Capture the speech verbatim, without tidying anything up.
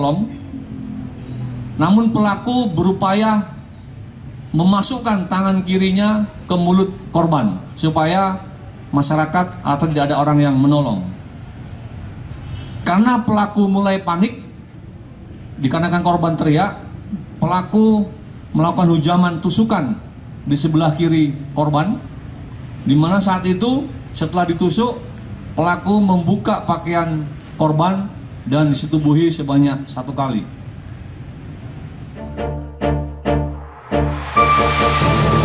menolong. Namun pelaku berupaya memasukkan tangan kirinya ke mulut korban supaya masyarakat atau tidak ada orang yang menolong. Karena pelaku mulai panik, dikarenakan korban teriak, pelaku melakukan hujaman tusukan di sebelah kiri korban, di mana saat itu setelah ditusuk, pelaku membuka pakaian korban dan disetubuhi sebanyak satu kali.